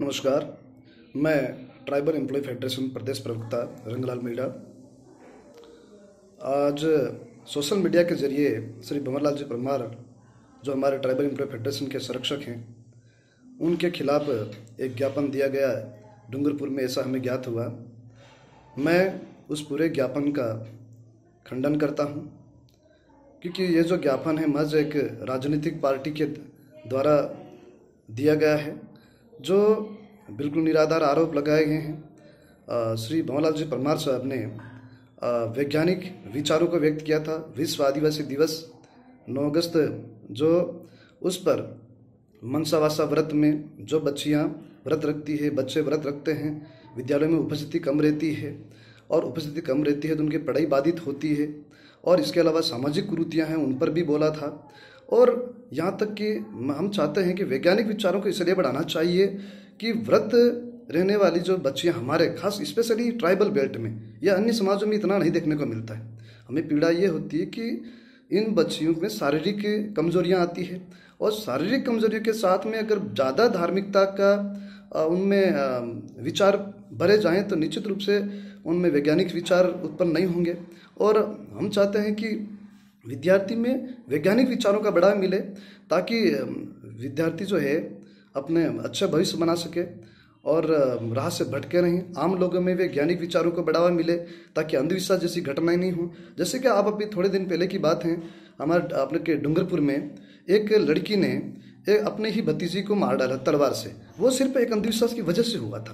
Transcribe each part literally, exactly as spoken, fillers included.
नमस्कार। मैं tribal employ federation प्रदेश प्रवक्ता रंगलाल मीणा आज सोशल मीडिया के जरिए श्री भंवरलाल जी परमार, जो हमारे ट्राइबल एम्प्लॉय फेडरेशन के संरक्षक हैं, उनके खिलाफ एक ज्ञापन दिया गया डूंगरपुर में, ऐसा हमें ज्ञात हुआ। मैं उस पूरे ज्ञापन का खंडन करता हूं, क्योंकि ये जो ज्ञापन है महज एक राजनीतिक पार्टी के द्वारा दिया गया है, जो बिल्कुल निराधार आरोप लगाए गए हैं। श्री भंवरलाल जी परमार साहब ने वैज्ञानिक विचारों को व्यक्त किया था। विश्व आदिवासी दिवस नौ अगस्त, जो उस पर मनसावासा व्रत में जो बच्चियां व्रत रखती है, बच्चे व्रत रखते हैं, विद्यालयों में उपस्थिति कम रहती है, और उपस्थिति कम रहती है तो उनकी पढ़ाई बाधित होती है, और इसके अलावा सामाजिक कुरीतियां हैं, उन पर भी बोला था। और यहाँ तक कि हम चाहते हैं कि वैज्ञानिक विचारों को इसलिए बढ़ाना चाहिए कि व्रत रहने वाली जो बच्चियां हमारे, खास स्पेशली ट्राइबल बेल्ट में या अन्य समाजों में इतना नहीं देखने को मिलता है। हमें पीड़ा ये होती है कि इन बच्चियों में शारीरिक कमजोरियां आती है, और शारीरिक कमजोरियों के साथ में अगर ज़्यादा धार्मिकता का उनमें विचार भरे जाएं तो निश्चित रूप से उनमें वैज्ञानिक विचार उत्पन्न नहीं होंगे। और हम चाहते हैं कि विद्यार्थी में वैज्ञानिक विचारों का बढ़ावा मिले, ताकि विद्यार्थी जो है अपने अच्छा भविष्य बना सके और राह से भटके नहीं। आम लोगों में वैज्ञानिक विचारों को बढ़ावा मिले, ताकि अंधविश्वास जैसी घटनाएं नहीं हो। जैसे कि आप अभी थोड़े दिन पहले की बात है, हमारे अपने के डूंगरपुर में एक लड़की ने एक अपने ही भतीजी को मार डाला तलवार से। वो सिर्फ एक अंधविश्वास की वजह से हुआ था।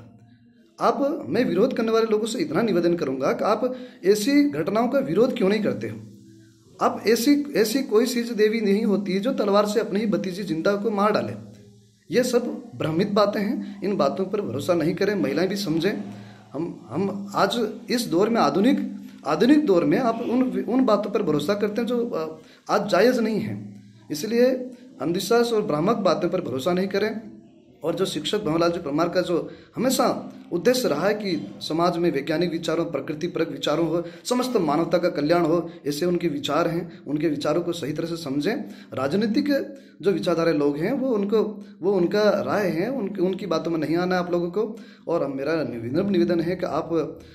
आप, मैं विरोध करने वाले लोगों से इतना निवेदन करूंगा कि आप ऐसी घटनाओं का विरोध क्यों नहीं करते हो। अब ऐसी ऐसी कोई चीज देवी नहीं होती है जो तलवार से अपनी ही भतीजी जिंदा को मार डाले। ये सब भ्रमित बातें हैं, इन बातों पर भरोसा नहीं करें। महिलाएं भी समझें। हम हम आज इस दौर में, आधुनिक आधुनिक दौर में आप उन उन बातों पर भरोसा करते हैं जो आज जायज़ नहीं है। इसलिए अंधविश्वास और भ्रामक बातों पर भरोसा नहीं करें। और जो शिक्षक भंवरलाल जी परमार का जो हमेशा उद्देश्य रहा है कि समाज में वैज्ञानिक विचारों, प्रकृति परक विचारों हो, समस्त मानवता का कल्याण हो, ऐसे उनके विचार हैं। उनके विचारों को सही तरह से समझें। राजनीतिक जो विचारधारा लोग हैं वो उनको वो उनका राय है, उनकी उनकी बातों में नहीं आना है आप लोगों को। और मेरा विनम्र निवेदन है कि आप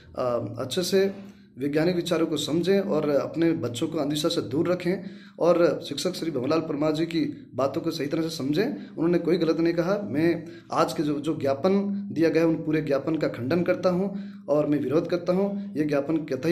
अच्छे से वैज्ञानिक विचारों को समझें और अपने बच्चों को अंधविश्वास से दूर रखें, और शिक्षक श्री भंवरलाल परमार जी की बातों को सही तरह से समझें। उन्होंने कोई गलत नहीं कहा। मैं आज के जो जो ज्ञापन दिया गया उन पूरे ज्ञापन का खंडन करता हूं, और मैं विरोध करता हूं। ये ज्ञापन कतई